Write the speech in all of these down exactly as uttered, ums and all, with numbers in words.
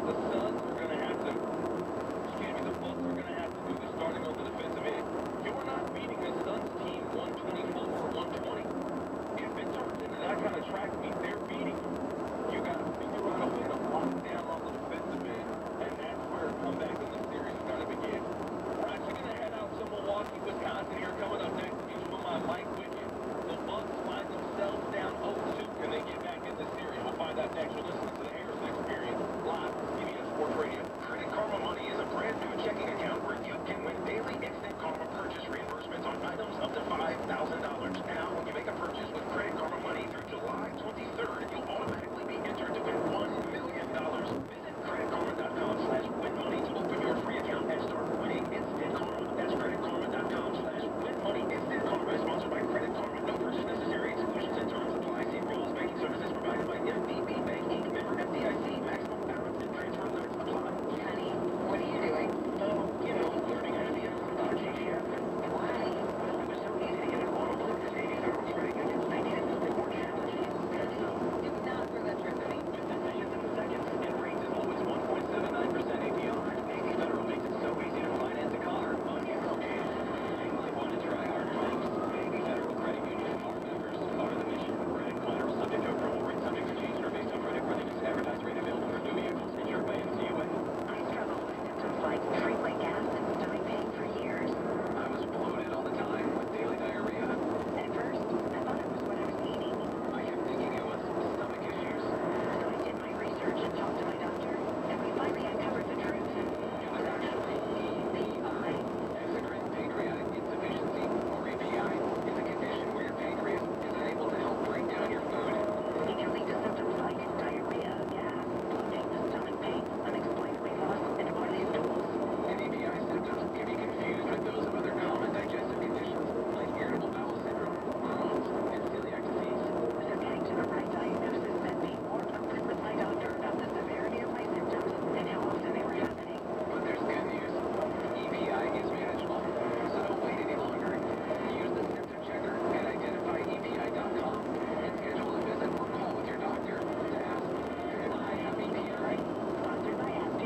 the Suns are going to have to, excuse me, the Bucks are going to have to do the starting on the defensive end. You're not beating the Suns team one twenty-four or one twenty. If it turns into that kind of track meet, they're beating you. You got to figure out a way to lock down on the defensive end, and that's where a comeback in the series is going to begin. We're actually going to head out to Milwaukee, Wisconsin here coming up next. Each of my Mike with you. The Bucks find themselves down oh two. Can they get back in the series? We'll find out next. You're listening to the Harris Experience live on C B S Sports Radio. Credit Karma Money is a brand new checking account where you can win daily instant Karma purchase reimbursements on items up to five thousand dollars. Now, when you make a purchase with Credit Karma Money through July twenty-third, you'll automatically be entered to win one million dollars. Visit credit karma dot com slash win money to open your free account and start winning instant Karma. That's credit karma dot com slash win money instant Karma. Sponsored by Credit Karma. No purchase necessary. Exclusions and terms apply. See rules. Banking services provided by M D B Bank Incorporated. Member F D I C. Maximum balance and transfer limits apply. Honey, what are you doing? Oh, you know, learning how to be a dodgy chef. Why? Well, it was so easy to get a auto flip to eighty Federal Credit Union. I needed something more challenging. And so, Do not throw that trick at me. with decisions in the seconds and rates as low as one point seven nine percent A P R. eighty Federal makes it so easy to finance a car on your own. You might want to try hard things. eighty Federal Credit Union. Our members are the mission. Credit collateral subject to approval. Rate subject to change or based on credit worthiness. Advertised rate available for new vehicles. Insured by N C U A. I struggled with symptoms like freeway gas and stomach pain for years. I was bloated all the time with daily diarrhea. At first, I thought it was what I was eating. I kept thinking it was stomach issues. So I did my research and talked to my doctor, and we finally uncovered the truth. It was actually E P I, exocrine pancreatic insufficiency, or A P I. It's a condition where your pancreas is unable to help break down your food. It can lead to symptoms like diarrhea, gas, bloating, stomach pain, unexplainably loss, and bodily stools. And A P I symptoms can be confused with those of other common digestive conditions like irritable bowel syndrome, Crohn's, and celiac disease. So getting to the right diagnosis sent me more open with my doctor about the severity of my symptoms and how often they were happening. But there's good news. E P I is manageable, so don't wait any longer. Use the symptom checker at identify E P I dot com and schedule a visit or call with your doctor to ask, do I have E P I? Sponsored by S P.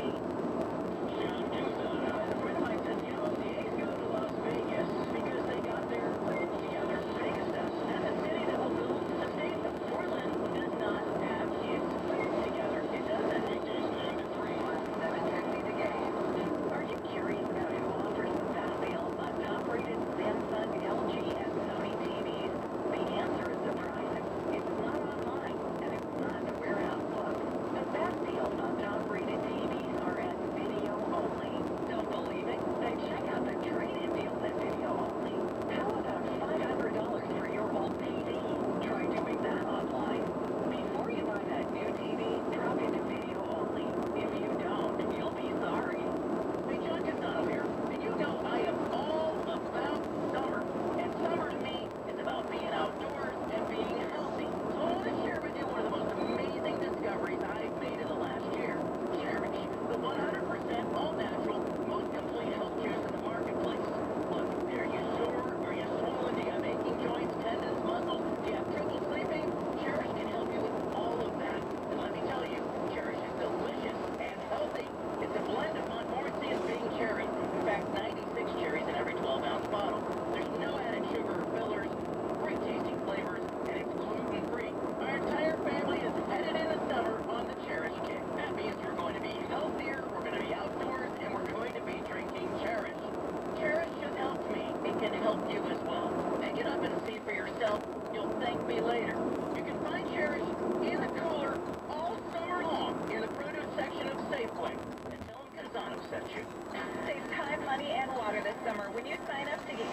John Newsom, a friend of mine said, you know, the A's go to Las Vegas because they got their group together. Vegas does. That's a city that will build a stadium. Portland does not have its group together. It doesn't. It just named it three. Seven fifty the game. Are you curious about who offers the best deals on top-rated Samsung, L G, and Sony T Vs? The answer is surprising. It's not online, and it's not a warehouse club. The best deals on top-rated T Vs are at video only. Don't believe it? Then check out the trade-in deals at video only. How about five hundred dollars for your old T V? Try doing that online. Before you buy that new T V, drop into video only. If you don't, you'll be sorry. Hey, John Casano here. Did you know I am all about summer? And summer to me is about being outdoors and being healthy. So I want to share with you one of the most amazing discoveries I've made in the last year. Cherish, the one hundred percent all-natural, most complete health juice in the marketplace. Look, are you sore? Are you swollen? Do you have aching joints, tendons, muscles? Do you have trouble sleeping? Cherish can help you with all of that. And let me tell you, Cherish is delicious and healthy. It's a blend of Montmorency and Bing cherry. In fact, ninety-six cherries in every twelve ounce bottle. There's no added sugar or fillers, great tasting flavors, and it's gluten-free. Our entire family is headed into summer on the Cherish kick. That means we're going to be healthier, we're going to be outdoors, and we're going to be drinking Cherish. Cherish just helps me. It can help you as well. Pick it up and see for yourself. You'll thank me later. You can find Cherish in the cooler all summer long in the produce section of Safeway. And tell them Casano sent you. Save time, money, and water this summer when you sign up to get